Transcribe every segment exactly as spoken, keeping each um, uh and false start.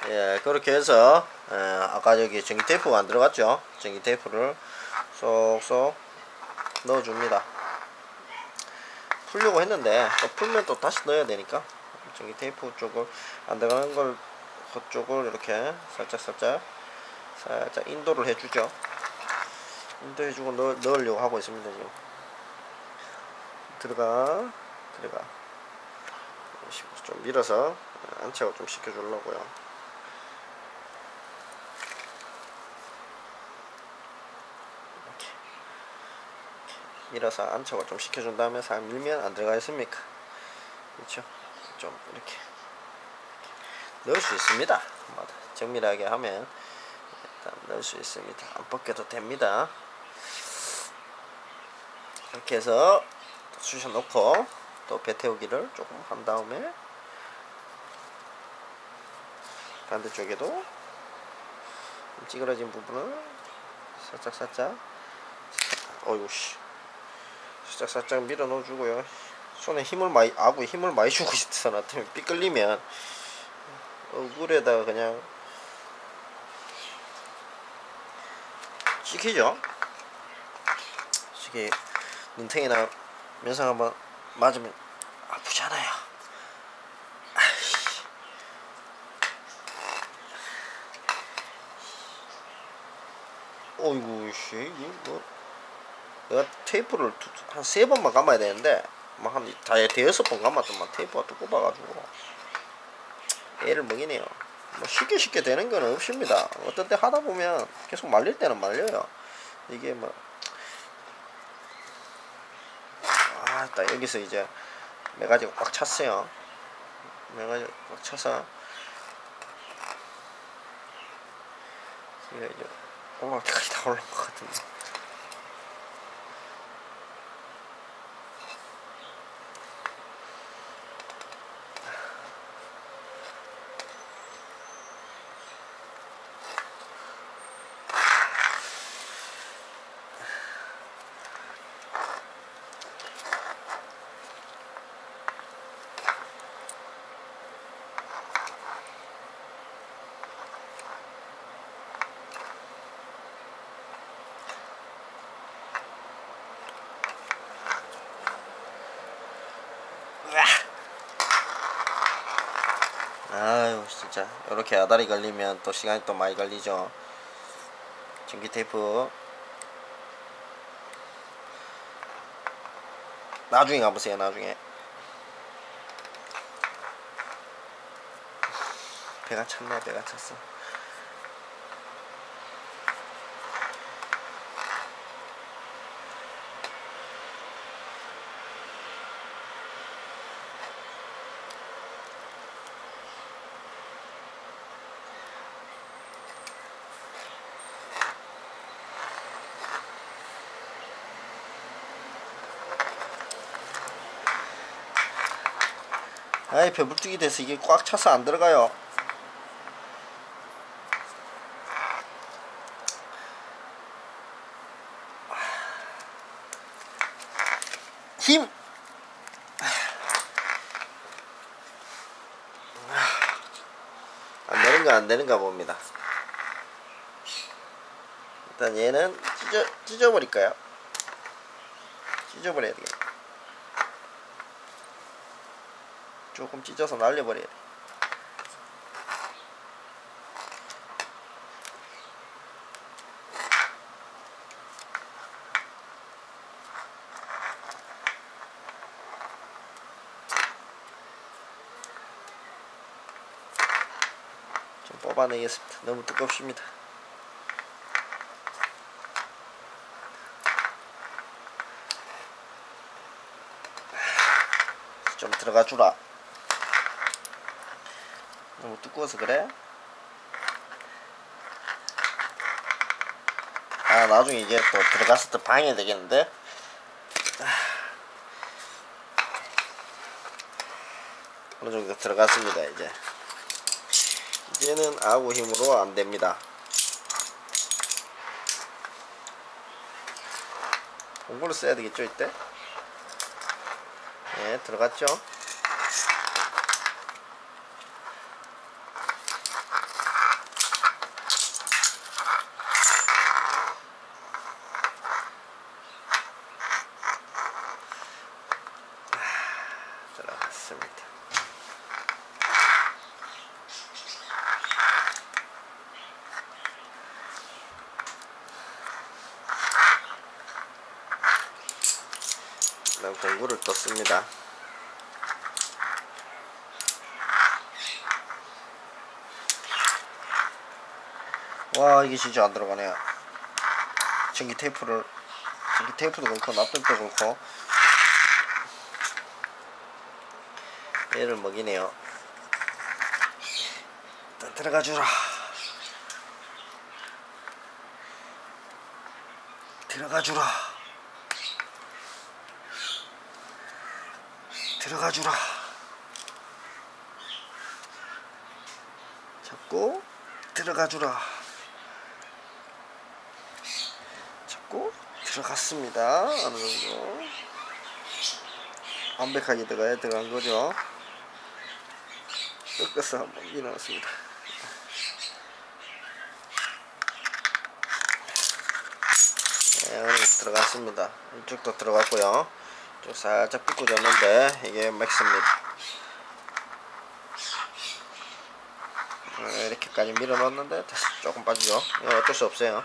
예, 그렇게 해서 예, 아까 여기 전기 테이프가 안 들어갔죠. 전기 테이프를 쏙쏙 넣어줍니다. 풀려고 했는데 또 풀면 또 다시 넣어야 되니까 전기 테이프 쪽을 안 들어가는 걸 그쪽을 이렇게 살짝 살짝 살짝 인도를 해주죠. 인도해주고 넣, 넣으려고 하고 있습니다. 지금 들어가 들어가 좀 밀어서 안착을 좀 시켜주려고요. 이렇게. 밀어서 안착을 좀 시켜준 다음에 살 밀면 안 들어가 있습니까? 그렇죠? 좀 이렇게, 이렇게 넣을 수 있습니다. 정밀하게 하면 일단 넣을 수 있습니다. 안 벗겨도 됩니다. 이렇게 해서 쑤셔 놓고 또 배 태우기를 조금 한 다음에 반대쪽에도 찌그러진 부분을 살짝 살짝 어이구씨 살짝 살짝 밀어 넣어 주고요. 손에 힘을 많이 아구 힘을 많이 주고 있어서 나 때문에 삐끌리면 얼굴에다가 그냥 찍히죠. 이게 눈탱이나 면상 한번 맞으면 아프잖아요. 아이씨. 어이구 씨 이거 내가 테이프를 한 세 번만 감아야 되는데 뭐 한 대여섯 번 감았더만 테이프가 또 꼽아가지고 애를 먹이네요. 뭐 쉽게 쉽게 되는 건 없습니다. 어떤 때 하다 보면 계속 말릴 때는 말려요. 이게 뭐 아, 딱 여기서 이제 매가지가 꽉 찼어요. 매가지가 꽉 차서 이게 이제 올라올 때까지 다 올라온 것 같은데. 아유 진짜 이렇게 아다리 걸리면 또 시간이 또 많이 걸리죠. 전기 테이프 나중에 가보세요. 나중에 배가 찼네. 배가 찼어. 아이 배불뚝이 돼서 이게 꽉 차서 안 들어가요. 힘! 안 되는가 안 되는가 봅니다. 일단 얘는 찢어, 찢어버릴까요? 찢어버려야 되겠다. 조금 찢어서 날려버려야 돼. 좀 뽑아내겠습니다. 너무 두껍습니다. 좀 들어가 주라. 너무 두꺼워서 그래? 아 나중에 이게 또 들어갔을 때 방해되겠는데? 어느 정도 들어갔습니다. 이제 이제는 아구 힘으로 안 됩니다. 공구를 써야 되겠죠 이때? 네 들어갔죠? 공구를 떴습니다. 와, 이게 진짜 안 들어가네요. 전기 테이프를 전기 테이프도 그렇고 납땜도 그렇고 얘를 먹이네요. 일단 들어가주라. 들어가주라. 들어가주라. 잡고 들어가주라. 잡고 들어갔습니다. 어느 정도 완벽하게 들어가야 들어간 거죠. 꺾어서 한번 밀어넣습니다. 네, 들어갔습니다. 이쪽도 들어갔고요. 좀 살짝 삐꾸졌는데 이게 맥스입니다. 이렇게까지 밀어넣었는데 다시 조금 빠지죠. 이거 어쩔 수 없어요.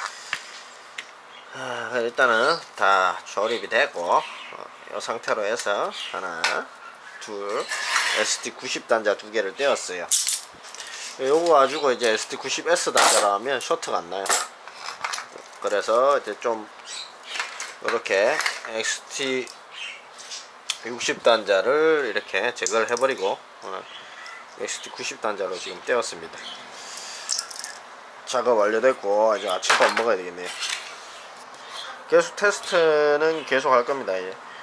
아, 일단은 다 조립이 되고 이 상태로 해서 하나 둘 에스디 구십 단자 두 개를 떼었어요. 요거 가지고 이제 에스디 구십 에스 단자로 하면 쇼트가 안 나요. 그래서 이제 좀 이렇게 엑스티 육십 단자를 이렇게 제거를 해버리고 엑스티 구십 단자로 지금 떼었습니다. 작업 완료됐고 이제 아침밥 먹어야 되겠네요. 계속 테스트는 계속 할 겁니다. 이제.